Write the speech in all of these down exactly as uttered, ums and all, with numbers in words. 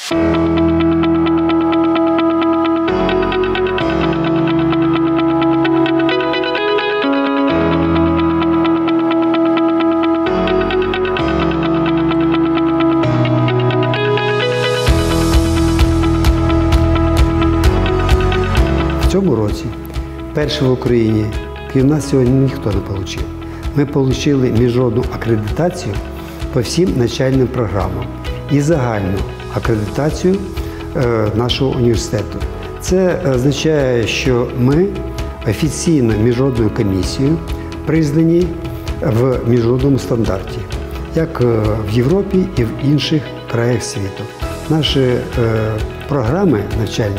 В цьому році перше в Україні, крім нас, сьогодні ніхто не отримав. Ми отримали міжнародну акредитацію по всім навчальним програмам і загальну акредитацію нашого університету. Це означає, що ми офіційно міжнародною комісією признані в міжнародному стандарті, як в Європі і в інших краях світу. Наші програми навчальні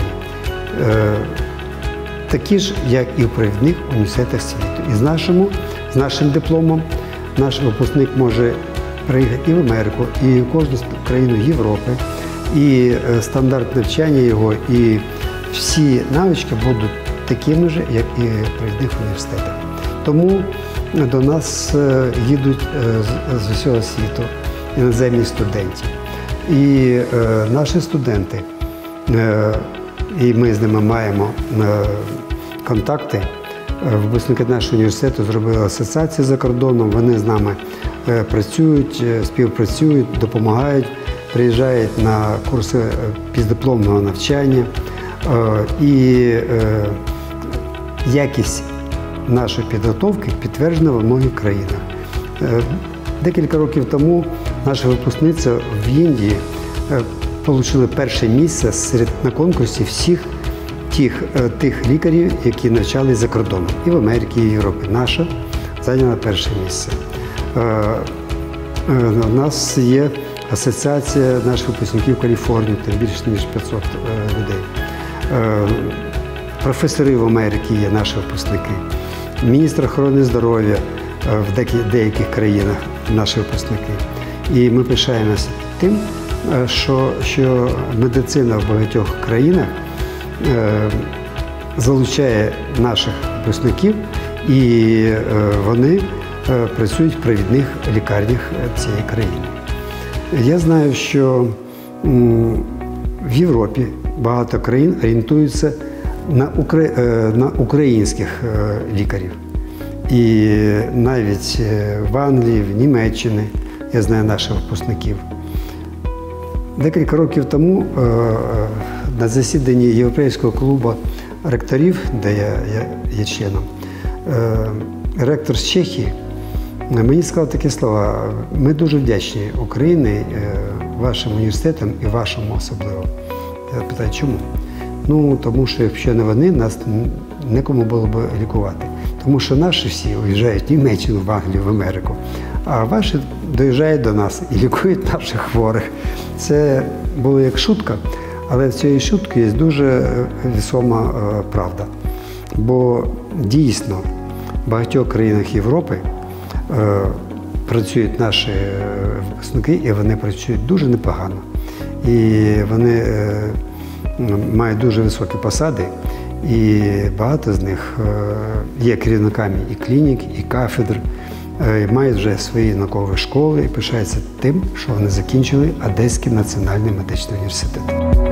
такі ж, як і в провідних університетах світу. І з, нашому, з нашим дипломом наш випускник може приїхати і в Америку, і в кожну країну Європи, і стандарт навчання його, і всі навички будуть такими ж, як і в провідних університетах. Тому до нас їдуть з усього світу іноземні студенти. І наші студенти, і ми з ними маємо контакти. Випускники нашого університету зробили асоціацію за кордоном, вони з нами працюють, співпрацюють, допомагають, приїжджають на курси післядипломного навчання. І якість нашої підготовки підтверджена в багатьох країнах. Декілька років тому наша випускниця в Індії отримали перше місце серед, на конкурсі всіх тих, тих лікарів, які навчались за кордоном. І в Америці, і в Європі. Наша зайняла перше місце. У нас є асоціація наших випускників в Каліфорнії, там більше ніж п'ятсот людей. Професори в Америці є наші випускники. Міністр охорони здоров'я в деяких країнах наші випускники. І ми пишаємося тим, що, що медицина в багатьох країнах е, залучає наших випускників, і е, вони е, працюють в провідних лікарнях цієї країни. Я знаю, що м, в Європі багато країн орієнтуються на, укра... е, на українських е, лікарів. І навіть в Англії, в Німеччині, я знаю наших випускників. Декілька років тому на засіданні Європейського клубу ректорів, де я, я є членом, ректор з Чехії мені сказав такі слова: ми дуже вдячні Україні, вашим університетам і вашому особливо. Я питаю, чому? Ну, тому що якщо не вони, нас нікому було б лікувати. Тому що наші всі уїжджають в Німеччину, в Англію, в Америку, а ваші доїжджають до нас і лікують наших хворих. Це було як шутка, але в цій шутці є дуже весома правда. Бо дійсно в багатьох країнах Європи працюють наші випускники, і вони працюють дуже непогано. І вони мають дуже високі посади, і багато з них є керівниками і клінік, і кафедр, мають вже свої наукові школи і пишаються тим, що вони закінчили Одеський національний медичний університет.